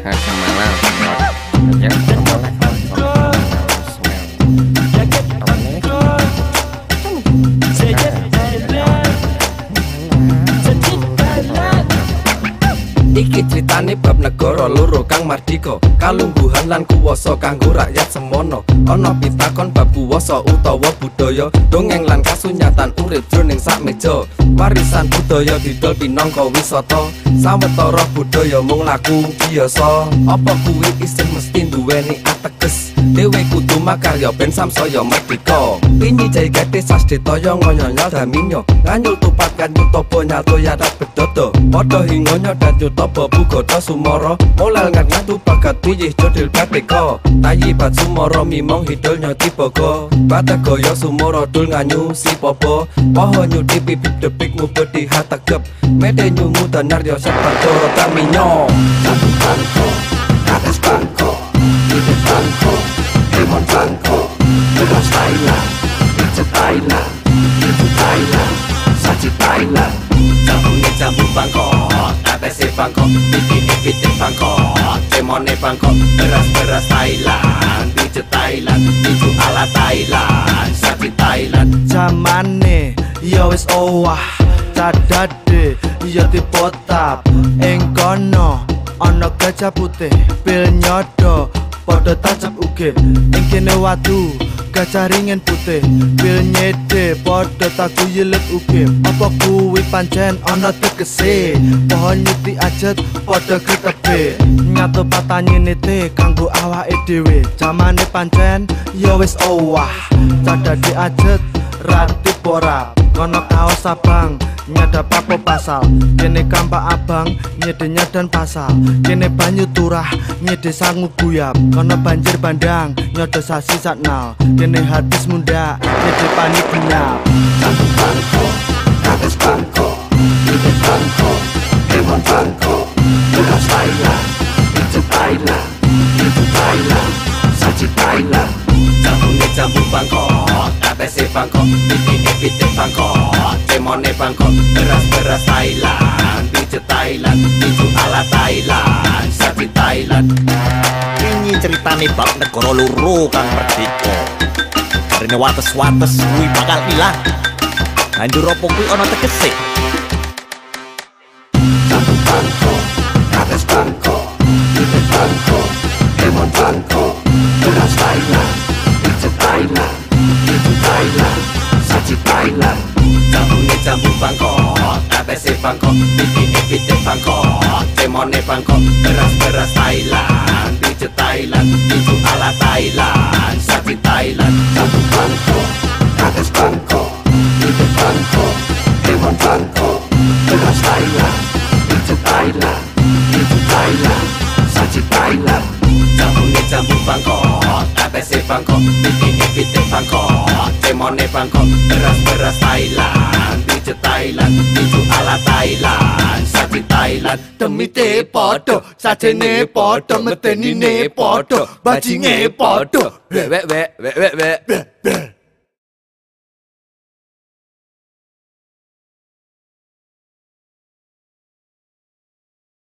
Iki critane bab negara loro kang mardika, kalungguhan lan kuwasa kanggo rakyat semono. Ana pitakon bab kuwasa utawa budaya, dongeng lan kasunyatan urip jroning sak meja. Warisan budaya didol pinangka wisata, sawetara budaya mung laku biasa. Apa kuwi isin mesti duweni ateges, dhewe kudu makarya ben samsaya merdeka. Pinyi jai gede sasdetaya ngonyol daminyo, nganyul tupat kan nyutopo nyato yarat bedodo. Padha hingonya dan nyutopo bugodo sumara, molal ngat-ngatu bagat puyih jodil bateka. Tayi bat sumara mimong hidul nyoti bogo, batagoyo sumara dul nganyu si popo. Poho nyuti bibit debik ngubedi hategep, mede nyungu danaryo sepato daminyo. Satu bangko, atas bangko, bibit bangko, limon bangko, beras Thailand, pijat Thailand, itu Thailand, saji Thailand. Jambune jambu Bangkok, atese Bangkok, bibit Bangkok, lemone Bangkok, beras Thailand, pijat Thailand, itu ala Thailand, saji Thailand. Zamane ya wis owah, cadade ya dipotap. Ing kono ana gajah putih, pil nyodo padha tancap uge. Ing kene watu gajah ringin putih, pil nyede padha taguyelet uge. Apa kuwi pancen ana tegese, pohon nyuti ajet padha gretepe. Nyato patane nete kanggo awake dhewe, jamane pancen ya wis owah, cadade ajet rati pora. Kono kaos abang nyadap apa pasal, kene kampak abang nyede nyadan pasal, kene banyu turah nyede sangu guyap. Kono banjir bandang nyodo sasi satnal, kene hadis munda nyede panik gunyap. Satu bangko, atas bangko, bibit bangko, limon bangko, beras Thailand, pijat Thailand, itu Thailand, saji Thailand. Jambune jambu Bangkok, atese Bangkok, bibit Bangkok, lemone Bangkok, beras Thailand, pijat Thailand, itu ala Thailand, saji Thailand. Ini ceritane bab negara loro kang merdeka. Karene wates-wates kuwi bakal ilang. Banjur apa kuwi ana tegese? Satu bangko, atas bangko, bibit bangko, limon bangko, beras Thailand, pijat Thailand, itu Thailand, saji Thailand. Jambune jambu Bangkok, atese Bangkok, bibit Bangkok, lemone Bangkok, beras Thailand, pijat Thailand, itu ala Thailand, saji Thailand. Satu bangko, atas bangko, bibit bangko, limon bangko, beras Thailand, pijat Thailand, itu Thailand, saji Thailand. Jambune jambu Bangkok, atese Bangkok, bibit Bangkok, lemone Bangkok, beras Thailand, pijat Thailand, itu ala Thailand, saji Thailand. Temite padha, sajene padha, metenine padha, bajinge padha. Wek